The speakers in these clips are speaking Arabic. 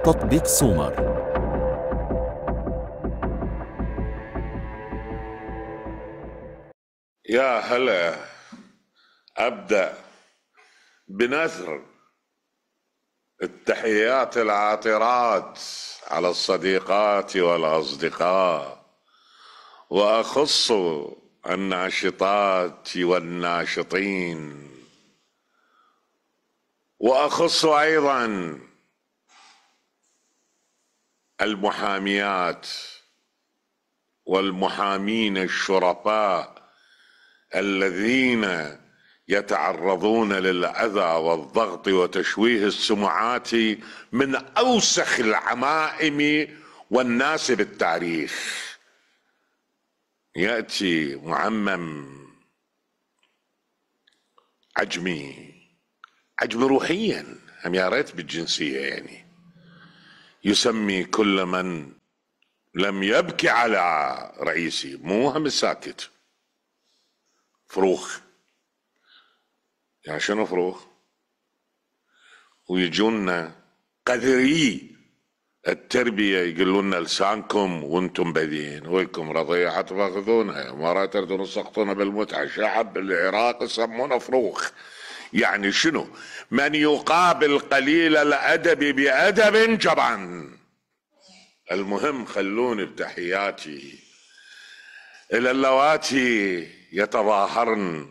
تطبيق سومر. يا هلا. أبدأ بنثر التحيات العاطرات على الصديقات والأصدقاء، وأخص الناشطات والناشطين، وأخص أيضا المحاميات والمحامين الشرفاء الذين يتعرضون للأذى والضغط وتشويه السمعات من أوسخ العمائم والناس بالتاريخ. يأتي معمم عجمي روحيا، هم يا ريت بالجنسية، يعني يسمي كل من لم يبكي على رئيسي، مو هم الساكت، فروخ. يعني شنو فروخ؟ ويجونا قذري التربية يقولون لسانكم وانتم بذين، ويكم رضيعة تفاخذونها، مرة تردون تسقطون بالمتعة، شعب العراق يسمونه فروخ. يعني شنو؟ من يقابل قليل الأدب بأدب جبان. المهم خلوني بتحياتي إلى اللواتي يتظاهرن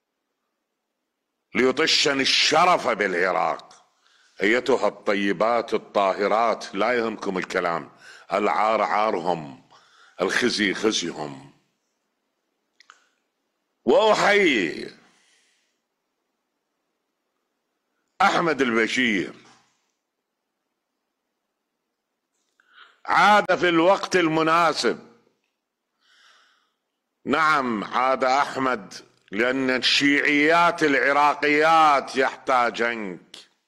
ليطشن الشرف بالعراق. أيتها الطيبات الطاهرات، لا يهمكم الكلام، العار عارهم، الخزي خزيهم. وأحيي أحمد البشير، عاد في الوقت المناسب. نعم عاد أحمد، لأن الشيعيات العراقيات يحتاجنك.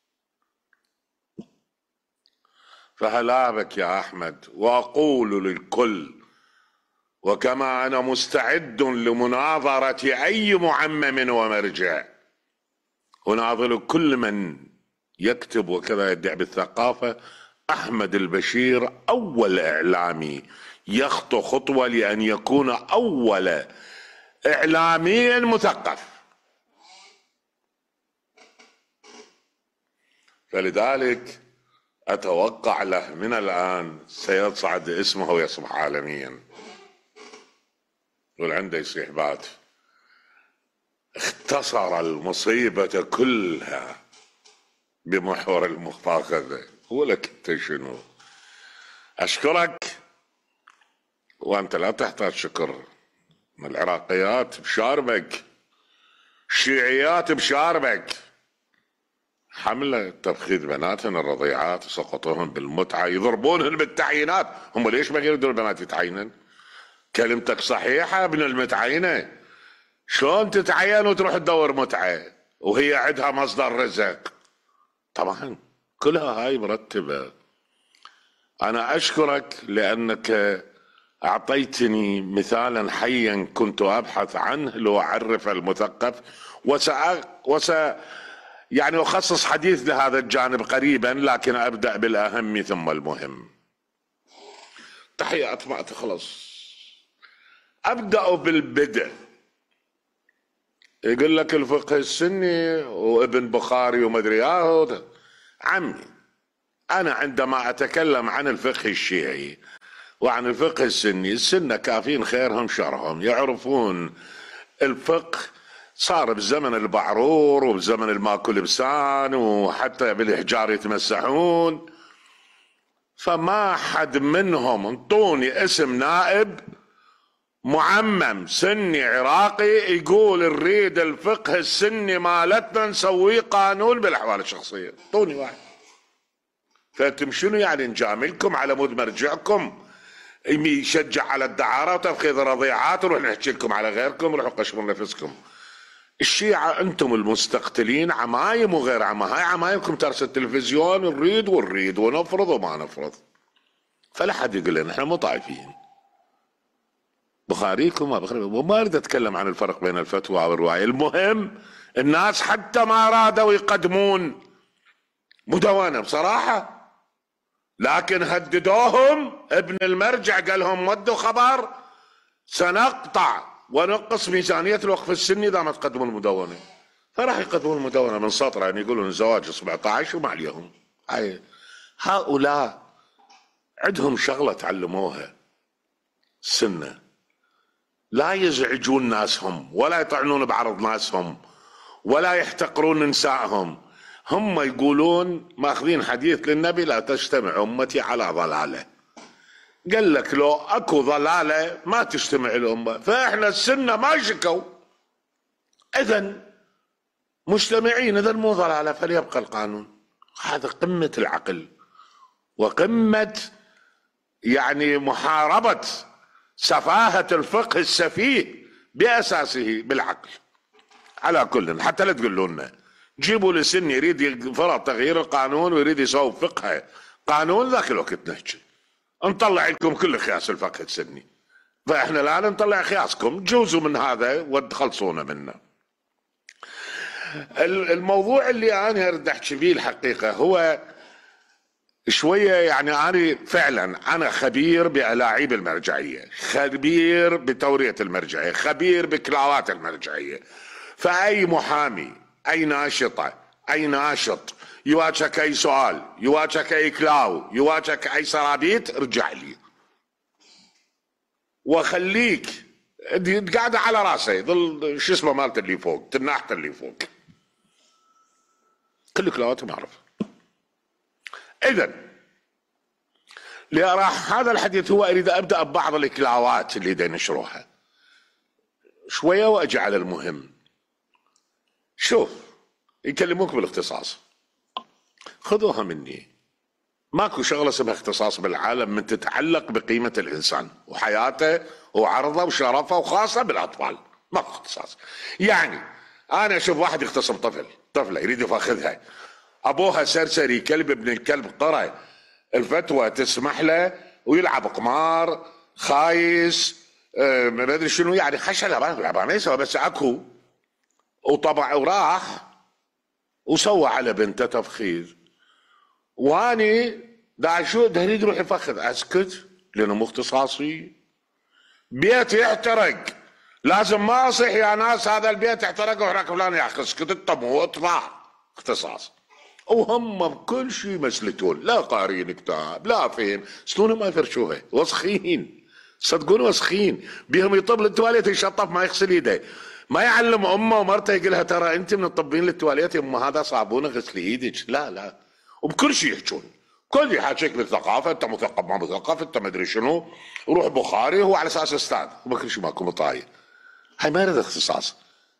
فهلا بك يا أحمد. وأقول للكل، وكما أنا مستعد لمناظرة أي معمم ومرجع، أناظر كل من يكتب وكذا يدعي بالثقافة. أحمد البشير أول إعلامي يخطو خطوة لأن يكون أول إعلامي مثقف، فلذلك أتوقع له من الآن سيصعد اسمه ويصبح عالميا. يقول عنده يصيح بات. اختصر المصيبة كلها بمحور المفاخذة. ولك انت شنو؟ أشكرك، وأنت لا تحتاج شكر. العراقيات بشاربك، الشيعيات بشاربك. حملة تفخيذ بناتنا الرضيعات، سقطوهم بالمتعة، يضربونهن بالتعيينات. هم ليش ما يريدون البنات يتعينن؟ كلمتك صحيحة ابن المتعينة. شلون تتعين وتروح تدور متعة وهي عندها مصدر رزق؟ طبعا كلها هاي مرتبة. أنا أشكرك لأنك أعطيتني مثالا حيا كنت أبحث عنه لأعرف المثقف، يعني أخصص حديث لهذا الجانب قريبا، لكن أبدأ بالأهم ثم المهم. تحيات ما تخلص. أبدأ بالبدء. يقول لك الفقه السني وابن بخاري ومدري عمي، أنا عندما أتكلم عن الفقه الشيعي وعن الفقه السني، السنة كافين خيرهم شرهم، يعرفون الفقه. صار بزمن البعرور وبزمن الماكو لبسان وحتى بالحجار يتمسحون، فما حد منهم انطوني اسم نائب معمم سني عراقي يقول نريد الفقه السني مالتنا نسويه قانون بالاحوال الشخصيه. طوني واحد. فانتم شنو يعني نجاملكم على مود مرجعكم يشجع على الدعاره وتفخيذ الرضيعات، ونروح نحكي لكم على غيركم وروحوا قشروا نفسكم. الشيعة انتم المستقتلين، عمايم وغير عمايم، هاي عمايمكم ترس التلفزيون، نريد ونفرض وما نفرض. فلا حد يقول لنا احنا مو طائفيين. بخاريكم وما اريد اتكلم عن الفرق بين الفتوى والرواية. المهم الناس حتى ما رادوا يقدمون مدونة بصراحة لكن هددوهم. ابن المرجع قال لهم ودوا خبر سنقطع ونقص ميزانية الوقف السني إذا ما تقدموا المدونة. فراح يقدمون المدونة من سطرة، يعني يقولون الزواج 17 وما عليهم. هؤلاء عندهم شغلة تعلموها، السنة، لا يزعجون ناسهم ولا يطعنون بعرض ناسهم ولا يحتقرون نسائهم. هم يقولون ماخذين حديث للنبي لا تجتمع أمتي على ضلالة. قال لك لو اكو ضلالة ما تجتمع الأمة، فإحنا السنة ما شكوا، إذن مجتمعين، إذن مو ضلالة، فليبقى القانون. هذا قمة العقل وقمة يعني محاربة سفاهة الفقه السفيه بأساسه بالعقل. على كل، حتى لا تقولوا لنا جيبوا لسن يريد فرض تغيير القانون ويريد يسوي فقه قانون، ذاك الوقت نحكي نطلع لكم كل خياس الفقه السني. فاحنا الان نطلع خياسكم، تجوزوا من هذا وتخلصونا منه. الموضوع اللي انا اريد احكي فيه الحقيقه هو شويه، يعني انا فعلا انا خبير بالاعيب المرجعيه، خبير بتوريه المرجعيه، خبير بكلاوات المرجعيه. فاي محامي، اي ناشطه، اي ناشط يواجهك اي سؤال، يواجهك اي كلاو، يواجهك اي سرابيت، ارجع لي وخليك قاعده على راسي ظل شو اسمه مالته اللي فوق، تناحته اللي فوق، كل كلاواتهم اعرف. اذا راح هذا الحديث هو اريد ابدا ببعض الكلاوات اللي دا نشروها شويه واجي على المهم. شوف، يكلموك بالاختصاص، خذوها مني، ماكو شغله اسمها اختصاص بالعالم من تتعلق بقيمه الانسان وحياته وعرضه وشرفه، وخاصه بالاطفال، ماكو اختصاص. يعني انا اشوف واحد يغتصب طفله يريد يفخذها، ابوها سرسري كلب ابن الكلب قرى الفتوى تسمح له ويلعب قمار خايس ما ادري شنو، يعني خشله ما يسوى، بس اكو وطبع وراح وسوى على بنته تفخيذ، واني دا شو دا يريد يروح يفخذ، اسكت لانه مو اختصاصي. بيت يحترق، لازم ما اصيح يا ناس هذا البيت احترق وهناك فلان ياخذ، اسكت انت مو اطلع، اختصاص. وهم بكل شيء مسلتون، لا قارين كتاب لا فهم، شلون ما يفرشوها، وسخين صدقوني وسخين، بيهم يطب للتواليت يشطف ما يغسل يده، ما يعلم امه ومرته يقول لها ترى انت من الطبين للتواليت يا امه هذا صابون غسلي ايدك، لا وبكل شيء يحجون، كل يحاكيك بالثقافه، انت مثقف ما مثقف، انت ما ادري شنو، روح بخاري هو على اساس استاذ، وبكل شيء ماكو مطاير. هاي ما يريد اختصاص،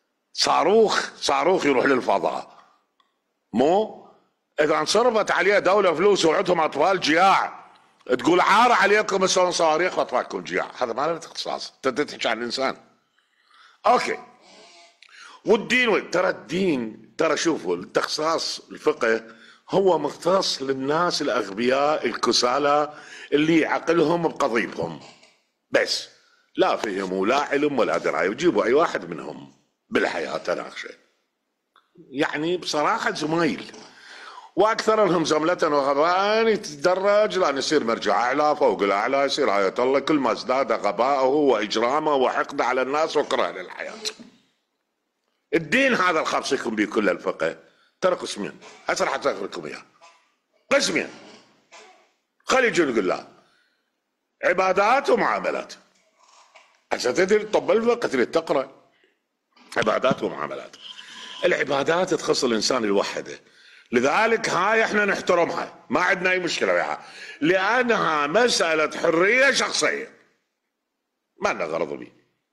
صاروخ يروح للفضاء، مو اذا انصرفت عليه دوله فلوس وعندهم اطفال جياع تقول عار عليكم يسوون صواريخ واطفالكم جياع، هذا ما له اختصاص، انت تحكي عن الانسان. اوكي، والدين، ترى الدين، ترى شوفوا الاختصاص الفقه هو مختص للناس الاغبياء الكسالى اللي عقلهم بقضيبهم بس، لا فهموا لا علم ولا درايه، وجيبوا اي واحد منهم بالحياه تناقشه، يعني بصراحه زمايل، واكثرهم زملة وغباء يتدرج لان يصير مرجع اعلى فوق الاعلى، يصير آية الله، كل ما ازداد غباءه واجرامه وحقده على الناس وكره للحياه. الدين هذا الخبص يكون به كل الفقه، ترى قسمين، هسه راح اذكر لكم اياه، قسمين، خلي يجون يقول لا عبادات ومعاملات. هسه تدري طب الفقه تريد تقرا عبادات ومعاملات. العبادات تخص الانسان الوحده، لذلك هاي احنا نحترمها، ما عندنا اي مشكله وياها، لانها مساله حريه شخصيه ما لنا غرض به.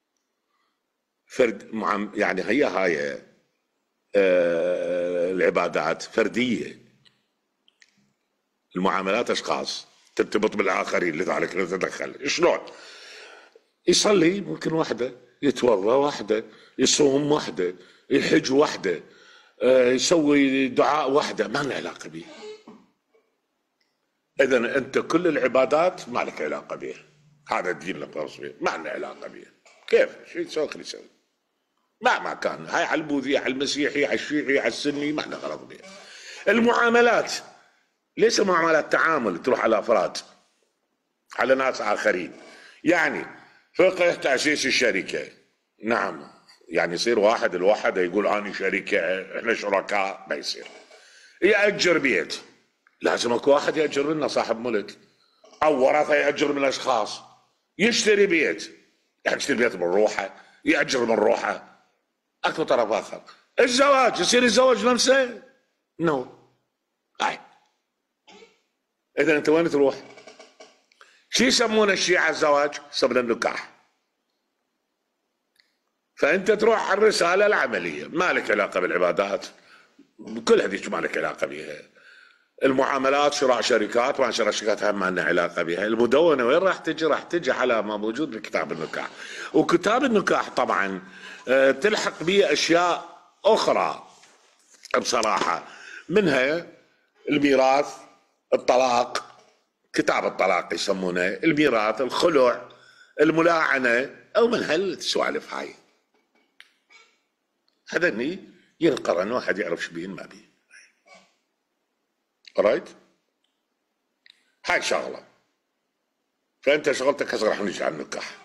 فرد يعني هاي العبادات فرديه، المعاملات اشخاص ترتبط بالاخرين، لذلك نتدخل. شلون؟ يصلي ممكن وحده، يتوضا وحده، يصوم وحده، يحج وحده، يسوي دعاء وحده، ما لنا علاقه به. اذا انت كل العبادات ما لك علاقه بها، هذا الدين اللي فيه ما لنا علاقه بها. كيف؟ شو يسوي خلي يسوي، ما كان، هاي على البوذي، على المسيحي، على الشيعي، على السني، ما لنا غرض بها. المعاملات ليس معاملة تعامل تروح على أفراد، على ناس آخرين. يعني فقه تأسيس الشركة، نعم، يعني يصير واحد الوحدة يقول أنا شركة إحنا شركاء، ما يصير. يأجر بيت، لازم اكو واحد يأجر منه، صاحب ملك أو ورثة يأجر من الأشخاص. يشتري بيت، يعني يشتري بيت من روحه، يأجر من روحه، اكو طرف آخر. الزواج، يصير الزواج نفسه؟ نو. إذا أنت وين تروح؟ شو يسمون الشيعة الزواج؟ يسمونه النكاح. فأنت تروح على الرسالة العملية، ما لك علاقة بالعبادات، كل هذه ما لك علاقة بها. المعاملات، شراء شركات وعن شراء شركات هم ما لنا علاقة بها. المدونة وين راح تجي؟ راح تجي على ما موجود بكتاب النكاح. وكتاب النكاح طبعا تلحق به أشياء أخرى بصراحة، منها الميراث، الطلاق، كتاب الطلاق يسمونه، الميراث، الخلع، الملاعنة، أو من هالسوالف هاي. هذا ينقرن واحد يعرف شو بين ما بين. رايت؟ هاي شغلة. فأنت شغلتك هسه راح نجي على النكاح.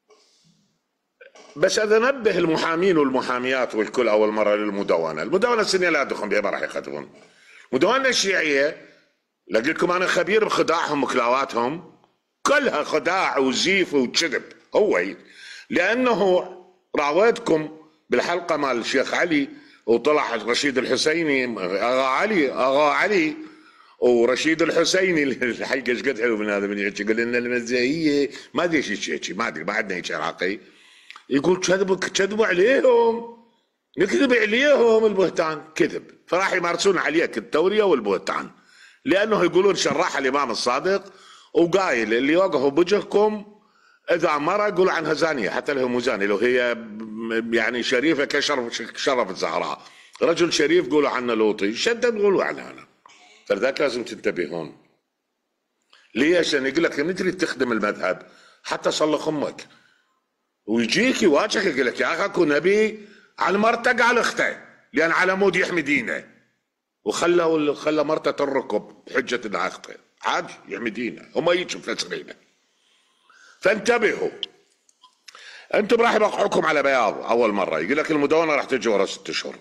بس إذا نبه المحامين والمحاميات والكل أول مرة للمدونة، المدونة السنية لا دخل بها، ما راح يخدمون. المدونة الشيعية لقيت لكم أنا خبير بخداعهم وكلاواتهم، كلها خداع وزيف وكذب. هو لأنه راودكم بالحلقة مال الشيخ علي، وطلع رشيد الحسيني، أغا علي ورشيد الحسيني، الحلقة ايش قد حلو من هذا، من يقول لنا المزاهية ما ادري ايش يحكي، ما ادري، ما عندنا هيك عراقي، يقول كذبوا عليهم، نكذب عليهم، البهتان كذب. فراح يمارسون عليك التورية والبهتان، لأنه يقولون شرح الإمام الصادق وقايل اللي يوقفوا بوجهكم إذا مرة قولوا عنها زانية، حتى لو مو زانية، لو هي يعني شريفة كشرف الزهراء، رجل شريف قولوا عنه لوطي، شدد قولوا عنها أنا. فلذلك لازم تنتبهون. ليش؟ أنا يقول لك لما تريد تخدم المذهب حتى صلخ أمك، ويجيك يواجهك يقول لك يا أخي أكو نبي على مرته قال أخته، لأن على مود يحمي دينه، وخلى مرته تركب بحجة انها اخته، عادي يحمي دينه، هم يجوا مفسرينه. فانتبهوا. انتم راح يوقعوكم على بياض اول مره، يقول لك المدونه راح تجي ورا 6 اشهر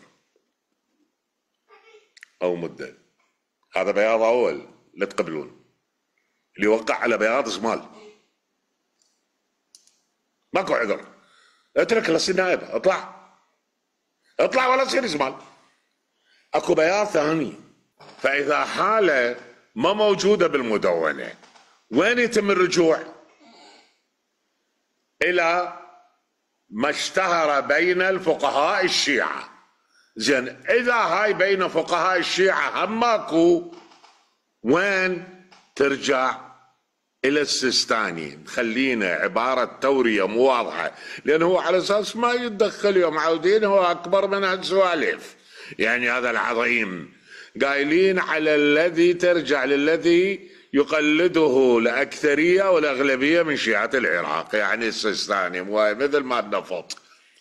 او مده. هذا بياض اول، لا تقبلون. اللي يوقع على بياض زمال، ماكو عذر، اترك لصير نائب، اطلع ولا تصير زمال. اكو بياض ثاني. فاذا حاله ما موجوده بالمدونه، وين يتم الرجوع؟ الى ما اشتهر بين الفقهاء الشيعه. زين، اذا هاي بين فقهاء الشيعه هم ماكو، وين ترجع؟ الى السيستاني. خلينا عباره توريه مو واضحه، لانه هو على اساس ما يتدخل، يوم عاودين هو اكبر من هالسوالف. يعني هذا العظيم قايلين على الذي ترجع للذي يقلده الأكثرية والأغلبية من شيعة العراق، يعني السيستاني مثل ما النفط.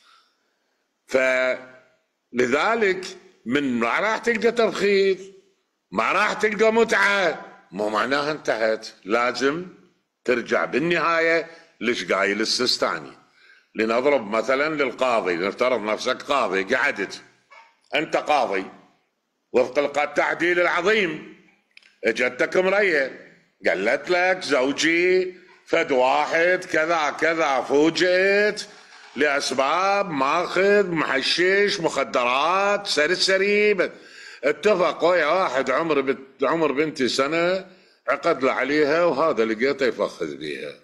فلذلك من ما راح تلقى ترخيص، ما راح تلقى متعة، مو معناها انتهت. لازم ترجع بالنهاية ليش قايل السيستاني. لنضرب مثلا للقاضي، نفترض نفسك قاضي، قعدت أنت قاضي وفق التعديل العظيم، اجتك مريه قالت لك زوجي فد واحد كذا كذا، فوجئت لأسباب ماخذ محشش مخدرات سرسري، اتفق ويا واحد عمر بنتي سنة، عقد له عليها، وهذا لقيته يفخذ بيها.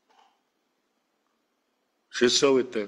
شو تسوي انت؟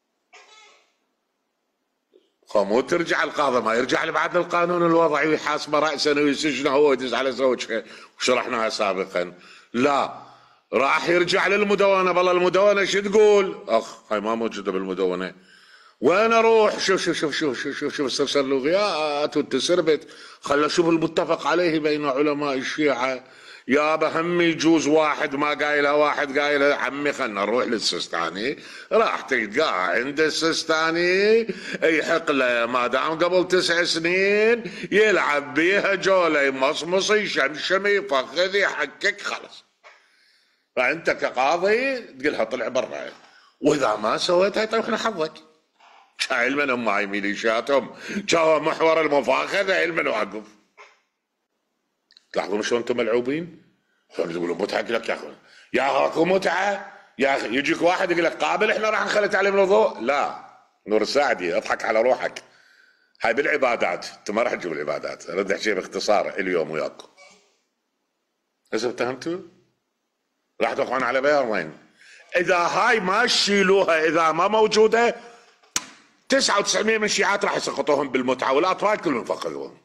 مو ترجع القاضي، ما يرجع بعد القانون الوضعي ويحاسبه رأسا ويسجنه هو ويدز على زوجها، وشرحناها سابقا. لا، راح يرجع للمدونة. والله المدونة شو تقول؟ اخ هاي ما موجودة بالمدونة، وين اروح؟ شوف شوف شوف شوف شوف شوف, شوف استفسر لغيات وانت سربت. خل اشوف المتفق عليه بين علماء الشيعة. يابا هم يجوز واحد ما قايلها واحد قايلها، عمي خلنا نروح للسستاني. راح تلقاه عند السستاني يحق له ما دام قبل 9 سنين يلعب بيها جوله، يمصمص يشمشم يفخذ يحكك خلص. فانت كقاضي تقولها طلع برا، واذا ما سويتها يطيحون حظك. شايل منهم معي ميليشياتهم، جاوا محور المفاخذه علما واقف. تلاحظون شلون انتم ملعوبين؟ شلون تقولوا متعه؟ لك يا اخي يا اخو متعه يا اخي. يجيك واحد يقول لك قابل احنا راح نخلي تعليم الوضوء. لا نور الساعدي اضحك على روحك. هاي بالعبادات، انت ما راح تجيب العبادات. ارد احكي باختصار اليوم وياكم. اذا اتهمتوا راح توقعون على بيرين. اذا هاي ما تشيلوها، اذا ما موجوده 99% من الشيعات راح يسقطوهم بالمتعه، والاطفال كلهم يفقدون.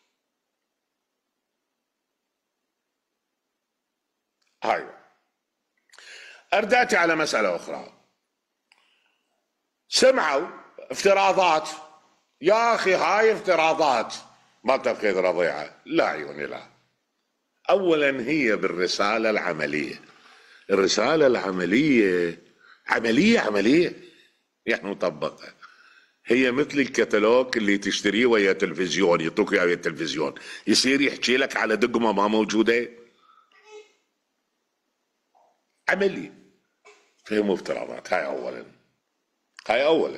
هاي ارداتي على مساله اخرى. سمعوا افتراضات، يا اخي هاي افتراضات ما تفقد رضيعه. لا عيوني لا. اولا هي بالرساله العمليه، الرساله العمليه عمليه يعني مطبقه. هي مثل الكتالوج اللي تشتريه ويا تلفزيون، يعطوك اياه ويا التلفزيون، يصير يحكي لك على دقمه ما موجوده. عملي. فهي مو افتراضات. هاي اولا.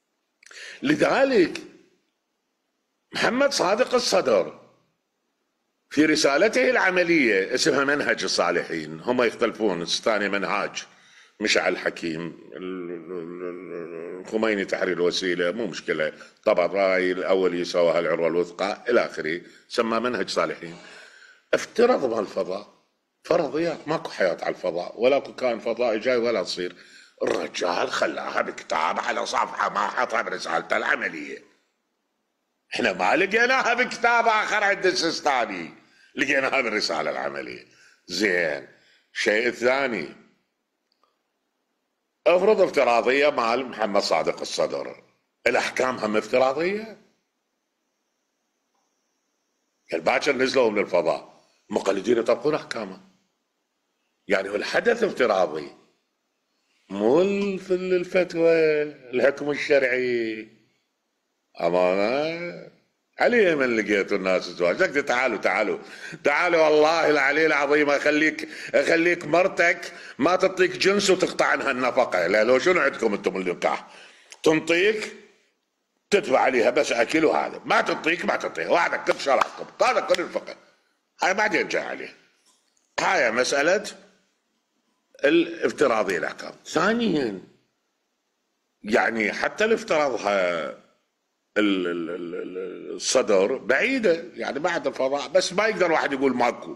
لذلك محمد صادق الصدر في رسالته العمليه اسمها منهج الصالحين، هم يختلفون، الثاني منهاج مشعل الحكيم، الخميني تحرير الوسيله، مو مشكله. طبعا الراي الاول يساويها العروه الوثقى الى اخره، سمى منهج صالحين. افترض بهالفضاء فرضيات، ماكو حياه على الفضاء ولا كان فضائي جاي ولا تصير. الرجال خلاها بكتاب على صفحه ما حطها برسالته العمليه. احنا ما لقيناها بكتاب اخر عند السيستاني، لقيناها بالرساله العمليه. زين. الشيء الثاني، افرض افتراضيه مال محمد صادق الصدر، الاحكام هم افتراضيه. الباكر نزلوا من الفضاء، مقلدين يطبقون احكامه. يعني الحدث افتراضي، مو الفتوى الحكم الشرعي. امانه علي من لقيتوا الناس الزواج. تعالوا والله العلي العظيم اخليك مرتك ما تعطيك جنس وتقطع عنها النفقه. لا لو شنو عندكم انتم النكاح؟ تنطيك تدفع عليها بس اكل، وهذا ما تعطيك وهذا كل شرعكم، هذا كل الفقه. هاي بعدين جاي عليه. هاي مساله الافتراضيه الاحكام. ثانيا يعني حتى اللي افترضها الصدر بعيدة، يعني بعد الفضاء، بس ما يقدر واحد يقول ماكو.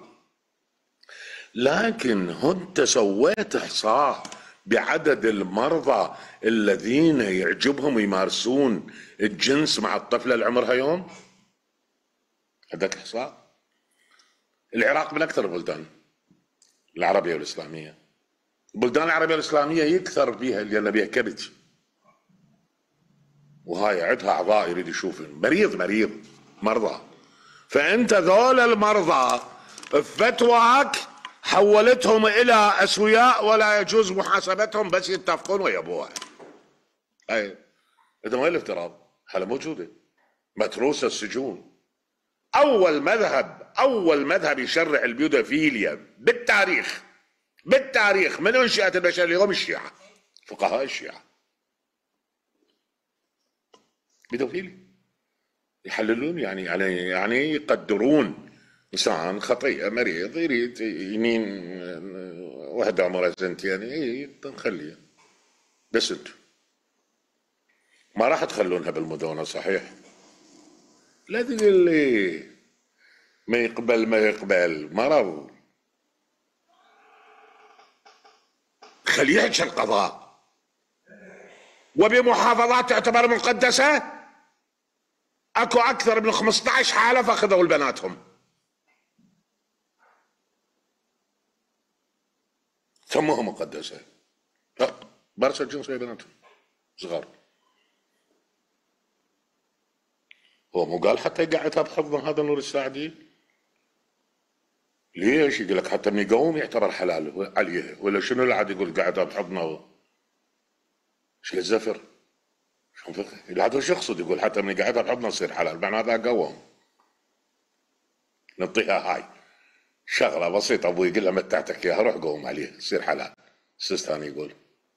لكن انت سويت احصاء بعدد المرضى الذين يعجبهم يمارسون الجنس مع الطفلة اللي عمرها يوم؟ عندك احصاء؟ العراق من اكثر البلدان العربية والاسلامية. البلدان العربية والاسلامية يكثر بها لان بها كبد، وهاي عندها اعضاء يريد يشوفهم. مريض مرضى. فانت ذول المرضى فتواك حولتهم الى اسوياء ولا يجوز محاسبتهم، بس يتفقون ويا ابوها. اي اذا وين الافتراض؟ هلا موجوده متروسه السجون. اول مذهب يشرع البيودوفيليا بالتاريخ من انشئت البشريه اليوم الشيعه، فقهاء الشيعه. بيدوفيلي يحللون، يعني يقدرون انسان خطيئه مريض يريد يمين وحده عمرها سنتين، نخليها. بس انتم ما راح تخلونها بالمدونة صحيح؟ لا تقول لي ما يقبل مرض. خليه يحكي القضاء. وبمحافظات تعتبر مقدسة اكو اكثر من 15 حالة فاخذوا لبناتهم، سموها مقدسة. لا برس الجنس ويا بناتهم صغار. هو مو قال حتى يقعدها بحضن هذا نور الساعدي؟ ليش؟ يقول لك حتى من يقوم يعتبر حلال عليه، ولا شنو اللي عاد يقول قاعد بحضنه؟ ايش الزفر؟ شلون فقه؟ العاد وش يقصد يقول حتى من قاعدها بحضنه يصير حلال؟ معنى هذا قوم. نعطيها هاي شغله بسيطه، ابوي يقول له متعتك اياها روح قوم عليه يصير حلال. السيستاني يقول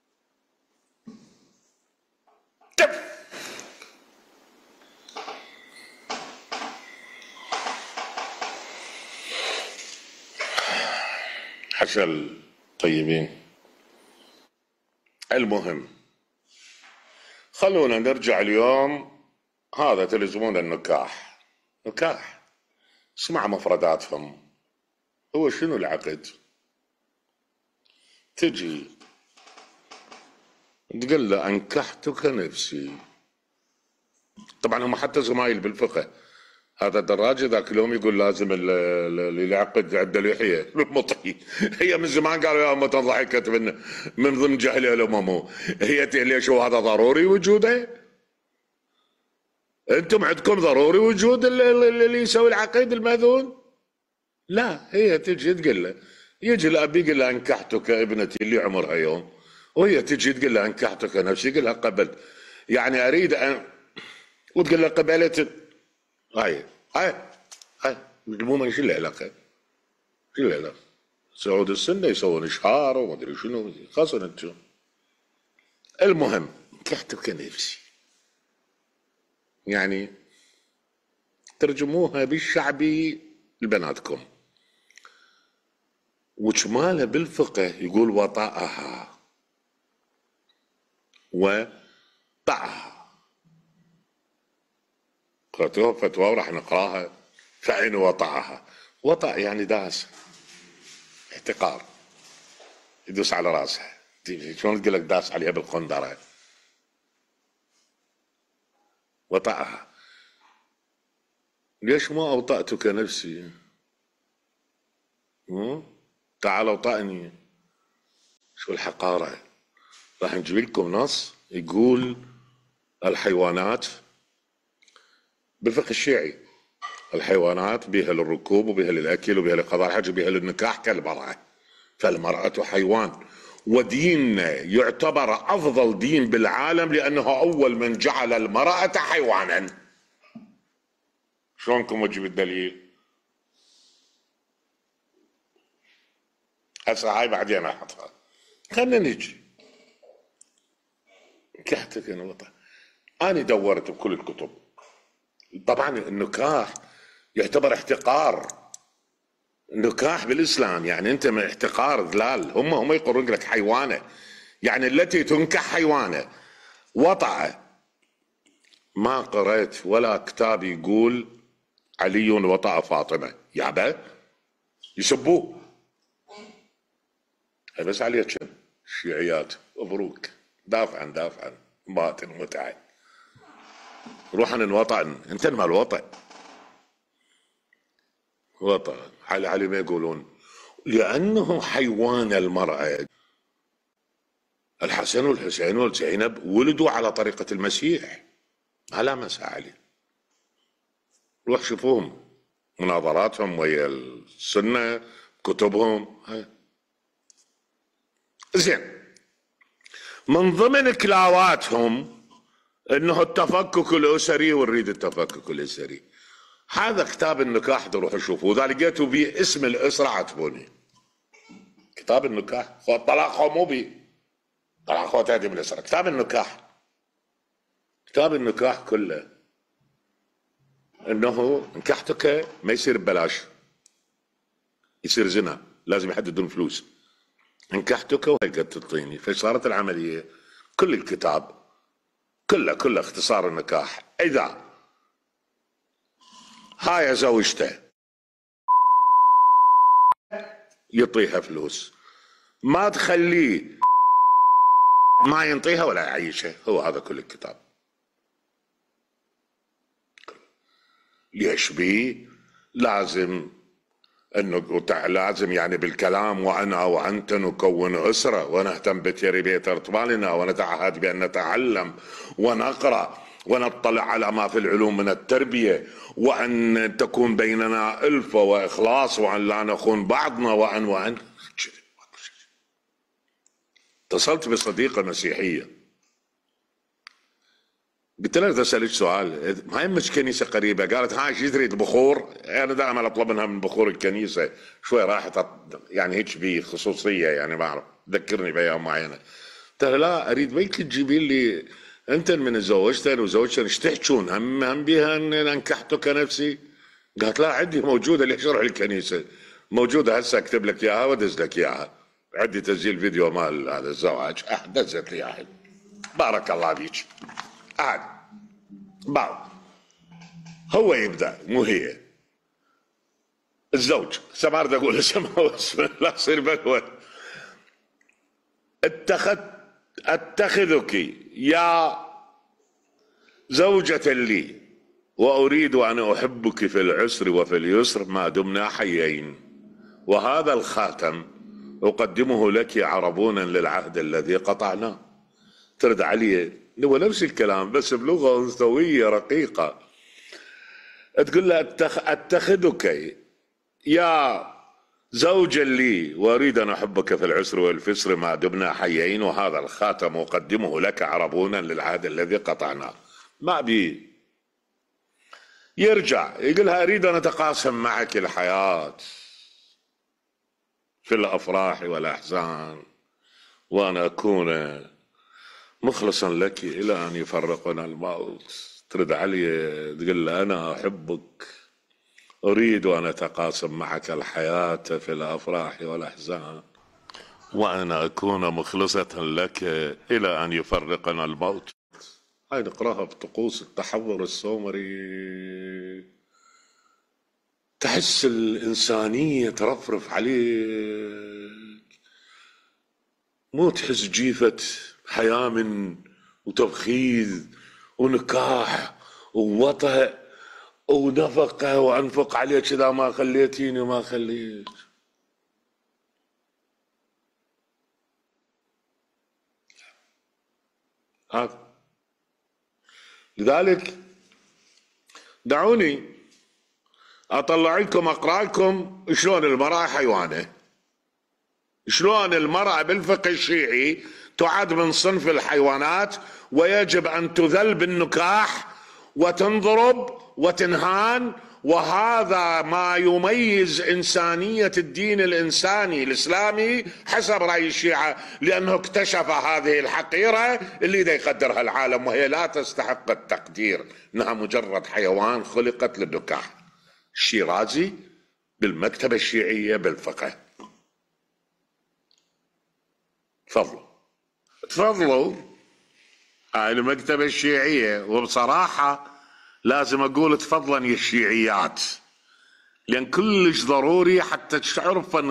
حشا الطيبين. المهم خلونا نرجع اليوم. هذا تلزمون النكاح. نكاح اسمع مفرداتهم. هو شنو العقد؟ تجي تقول له أنكحتك نفسي. طبعا هم حتى زمايل بالفقه، هذا الدراجة ذاك اليوم يقول لازم اللي يعقد عنده لحية المطي. هي من زمان قالوا يا أمة ضحكت من ضمن جهل الأمم. هي ليش هو هذا ضروري وجوده؟ أنتم عندكم ضروري وجود اللي يسوي العقد المأذون؟ لا، هي تجي تقول له، يجي الأب يقول له أنكحتك ابنتي اللي عمرها يوم، وهي تجي تقول له أنكحتك نفسي، يقول لها قبلت، يعني أريد أن، وتقول له قبلت. هاي عموما شو العلاقة؟ شو العلاقة؟ سعود السنة يسوون إشهار وما أدري شنو، خاصة أنتم. المهم أنكحتك نفسي، يعني ترجموها بالشعبي لبناتكم. وشمالها بالفقه يقول وطأها وطأها. قرأتوها فتوى وراح نقراها. فإن وطأها، وطأ يعني داس، احتقار، يدوس على راسها. شلون تقول لك داس عليها بالقندرة؟ وطأها. ليش ما أوطأتك نفسي؟ تعال اوطأني. شو الحقارة؟ راح نجيب لكم نص يقول الحيوانات بالفقه الشيعي، الحيوانات بها للركوب وبها للأكل وبها لقضاء الحج وبها للنكاح كالمرأة، فالمرأة حيوان. وديننا يعتبر أفضل دين بالعالم لأنه أول من جعل المرأة حيوانا. شلونكم وجب الدليل؟ هسه هاي بعدين احطها. خلينا نجي. نكحتك انا وطن. انا دورت بكل الكتب. طبعا النكاح يعتبر احتقار. النكاح بالاسلام يعني انت من احتقار ذلال. هم يقولون لك حيوانه، يعني التي تنكح حيوانه. وطأ، ما قرأت ولا كتاب يقول علي وطأ فاطمه. يابا يسبوه. بس عليك الشيعيات مبروك، دافعا باطن متعب. روح عن الوطن، انت مال الوطن. وطن علي ما يقولون لانه حيوان المرأة. الحسن والحسين والزينب ولدوا على طريقة المسيح، ما لامس علي. روح شوفوهم مناظراتهم ويا السنة كتبهم. زين، من ضمن كلاواتهم انه التفكك الاسري ونريد التفكك الاسري. هذا كتاب النكاح تروحوا شوفوا، اذا لقيتوا بيه اسم الاسره عاتبوني. كتاب النكاح، الطلاق مو بيه، طلاق هو تهديم الاسره. كتاب النكاح، كتاب النكاح كله انه نكحتك ما يصير ببلاش، يصير زنا، لازم يحددون فلوس. نكحتك وهي قد تعطيني. فصارت العمليه كل الكتاب كله اختصار النكاح. اذا هاي زوجته يعطيها فلوس، ما تخليه ما ينطيها ولا يعيشها. هو هذا كل الكتاب. ليش بيه؟ لازم انه لازم يعني بالكلام وانا وانت نكون اسره ونهتم بتربيه اطفالنا ونتعهد بان نتعلم ونقرا ونطلع على ما في العلوم من التربية، وأن تكون بيننا ألفة وإخلاص، وأن لا نخون بعضنا، وأن اتصلت بصديقة مسيحية، قلت لها أسألك سؤال، ما يمك كنيسة قريبة؟ قالت هاي شو تريد بخور؟ أنا دائما أطلب منها من بخور الكنيسة، شوي راحت يعني هيك بخصوصية، يعني ما أعرف ذكرني بأيام معينة. قلت لها لا، أريد بيك تجيبين لي أنت من زوجتين وزوجتين ايش تحجون؟ هم بها أن أنكحتك كنفسي؟ قالت لا عندي موجودة، ليش أروح الكنيسة؟ موجودة هسه أكتب لك إياها وأدز لك إياها، عندي تسجيل فيديو مال هذا الزواج، دزت لي إياها. بارك الله فيك. عاد بعض هو يبدأ مو هي. الزوج سمارد أقول لا يصير بلوى. أتخذك يا زوجة لي وأريد أن أحبك في العسر وفي اليسر ما دمنا حيين، وهذا الخاتم أقدمه لك عربونا للعهد الذي قطعناه. ترد علي هو نفس الكلام بس بلغة أنثوية رقيقة، تقول له أتخذك يا زوجا لي وأريد أن أحبك في العسر واليسر ما دمنا حيين، وهذا الخاتم أقدمه لك عربونا للعهد الذي قطعناه. ما بي يرجع يقولها أريد أن أتقاسم معك الحياة في الأفراح والأحزان، وأن أكون مخلصا لك إلى أن يفرقنا الموت. ترد علي تقول له أنا أحبك، أريد أن أتقاسم معك الحياة في الأفراح والأحزان، وأن أكون مخلصة لك إلى أن يفرقنا الموت. هاي نقراها بطقوس التحضر السومري، تحس الإنسانية ترفرف عليك، مو تحس جيفة حياة من وتبخيذ ونكاح ووطأ ونفقة وأنفق عليك إذا ما خليتيني وما خليت. هذا لذلك دعوني أطلع لكم أقرأ لكم شلون المرأة حيوانة، شلون المرأة بالفقه الشيعي تعد من صنف الحيوانات، ويجب أن تذل بالنكاح وتنضرب وتنهان. وهذا ما يميز إنسانية الدين الإنساني الإسلامي حسب رأي الشيعة، لأنه اكتشف هذه الحقيرة اللي دا يقدرها العالم، وهي لا تستحق التقدير، إنها مجرد حيوان خلقت للنكاح. الشيرازي بالمكتبة الشيعية بالفقه. تفضلوا هاي المكتبة الشيعية. وبصراحة لازم أقول تفضلا يا الشيعيات، لأن كلش ضروري حتى تعرفن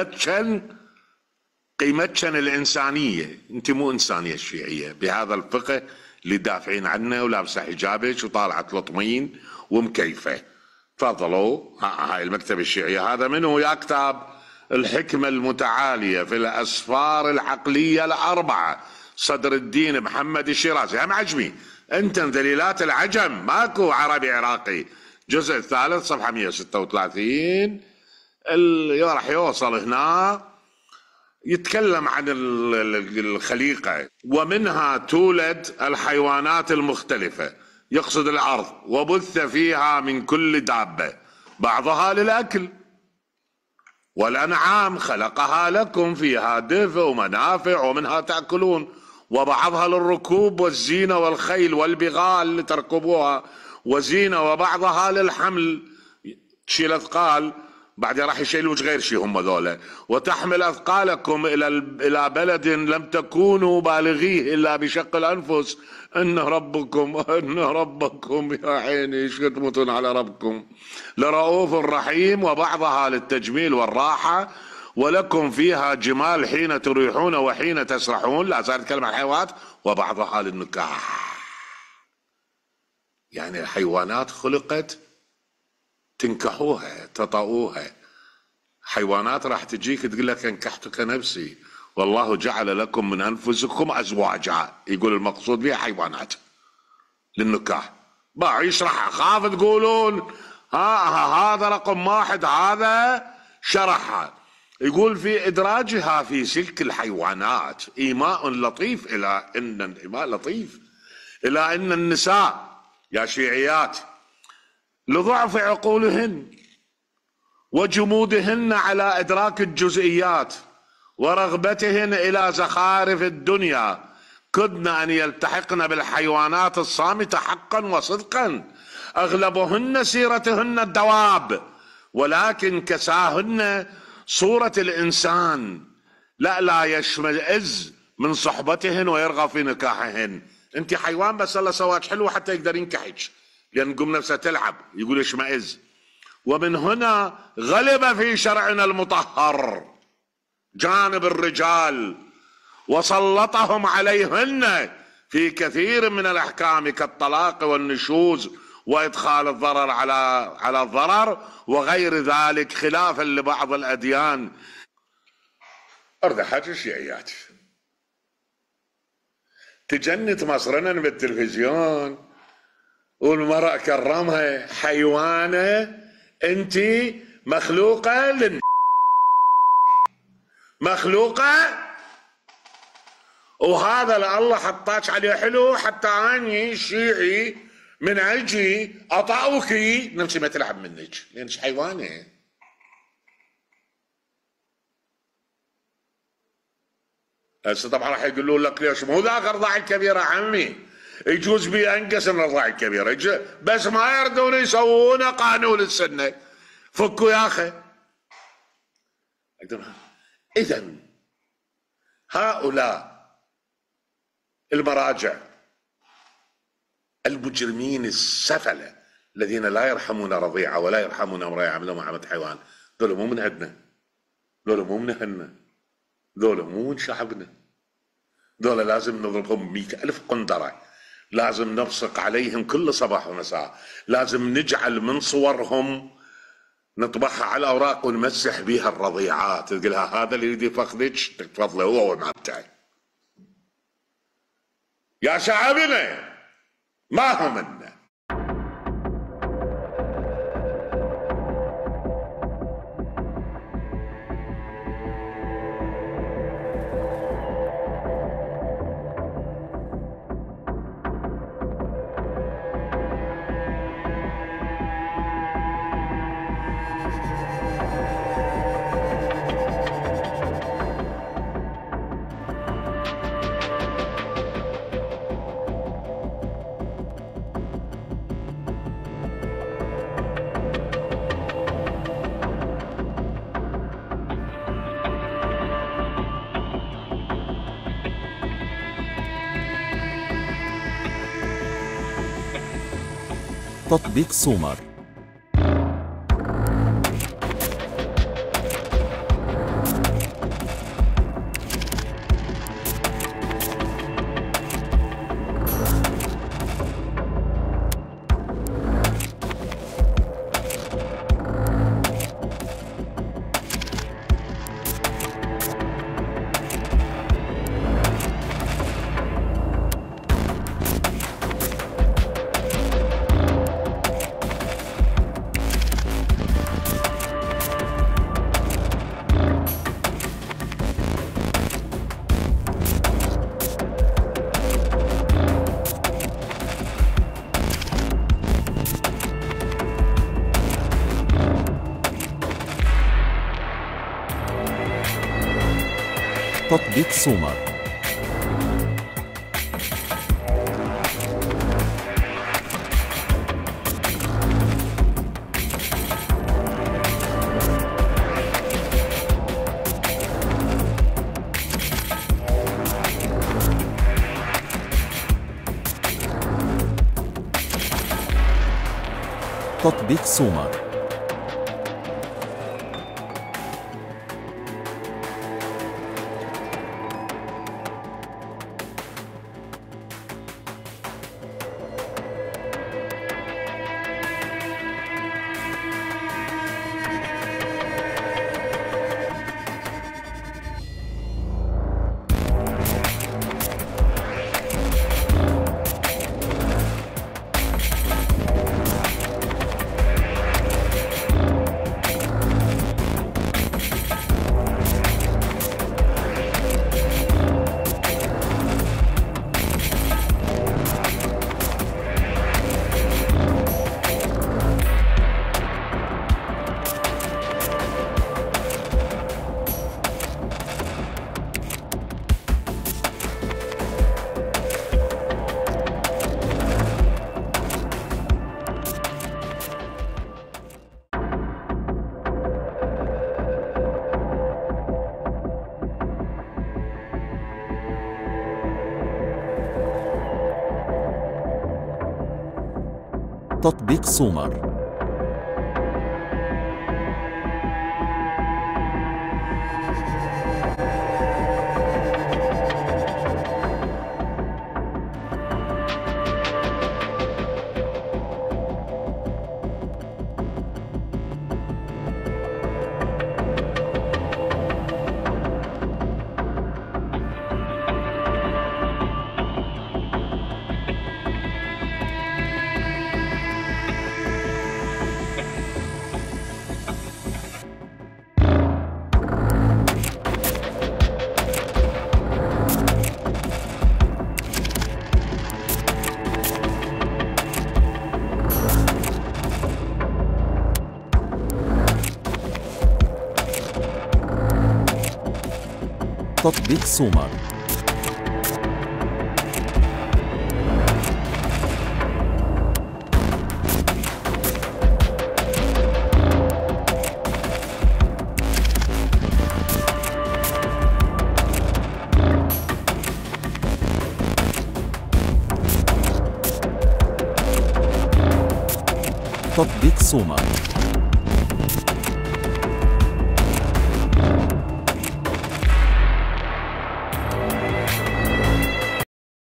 قيمتشن الإنسانية. أنت مو إنسانية الشيعية بهذا الفقه اللي دافعين عنه ولابسة حجابك وطالعة لطمين ومكيفة. تفضلوا هاي المكتبة الشيعية. هذا منه يا كتاب الحكمة المتعالية في الأسفار العقلية الأربعة، صدر الدين محمد الشيرازي. هم عجمي انت دليلات العجم، ماكو عربي عراقي. الجزء الثالث صفحة 136 اللي راح يوصل هنا يتكلم عن الخليقة، ومنها تولد الحيوانات المختلفة، يقصد الأرض، وبث فيها من كل دابة بعضها للأكل، والأنعام خلقها لكم فيها دفء ومنافع ومنها تأكلون، وبعضها للركوب والزينة والخيل والبغال لتركبوها وزينة، وبعضها للحمل تشيل أثقال، بعد راح يشيلوش غير شيء هم ذولا، وتحمل أثقالكم إلى بلد لم تكونوا بالغيه إلا بشق الأنفس، إن ربكم يا عيني ايش تموتون على ربكم لرؤوف رحيم، وبعضها للتجميل والراحة، ولكم فيها جمال حين تريحون وحين تسرحون. لا زال يتكلم عن الحيوانات. وبعضها للنكاح، يعني الحيوانات خلقت تنكحوها تطأوها. حيوانات راح تجيك تقول لك انكحتك نفسي، والله جعل لكم من أنفسكم أزواجا، يقول المقصود بها حيوانات. للنكاح. ما يشرح، خاف تقولون هذا رقم واحد، هذا شرحها. يقول في إدراجها في سلك الحيوانات إيماء لطيف إلى أن إيماء لطيف إلى أن النساء يا شيعيات لضعف عقولهن وجمودهن على إدراك الجزئيات ورغبتهن إلى زخارف الدنيا كدن أن يلتحقن بالحيوانات الصامتة حقا وصدقا، أغلبهن سيرتهن الدواب ولكن كساهن صورة الإنسان، لا يشمئز من صحبتهن ويرغب في نكاحهن. انت حيوان بس الله سواك حلو حتى يقدر ينكحك، لأن قم نفسه تلعب يقول اشمئز. ومن هنا غلب في شرعنا المطهر جانب الرجال وسلطهم عليهن في كثير من الأحكام كالطلاق والنشوز وإدخال الضرر على الضرر وغير ذلك، خلافا لبعض الأديان. أرد حاجة الشيعيات تجنت مصرنا بالتلفزيون والمرأة كرمها حيوانة، انت مخلوقة مخلوقة، وهذا الله حطاك عليه حلو حتى اني شيعي من اجي اطاوكي نمشي ما تلعب منك لانك حيوانه. هسه طبعا راح يقولون لك ليش مو ذاك الرضاعة الكبيرة عمي، يجوز بي انقص من الرضاعة الكبيرة، بس ما يردون يسوون قانون السنة. فكوا يا اخي. اذا هؤلاء المراجع المجرمين السفلة الذين لا يرحمون رضيعة ولا يرحمون امرأة يعملون معاملة حيوان، ذولا مو من عندنا، ذولا مو من اهلنا، ذولا مو من شعبنا، ذولا لازم نضربهم 100,000 قنطرة، لازم نبصق عليهم كل صباح ومساء، لازم نجعل من صورهم نطبعها على الأوراق ونمسح بها الرضيعات، تقولها هذا اللي يريد يفخذك تفضله هو والمال بتاعي. يا شعبنا ما هو منا. تطبيق سومر. تطبيق سومر. تطبيق سومر. تطبيق سومر. تطبيق سومر. تطبيق سومر.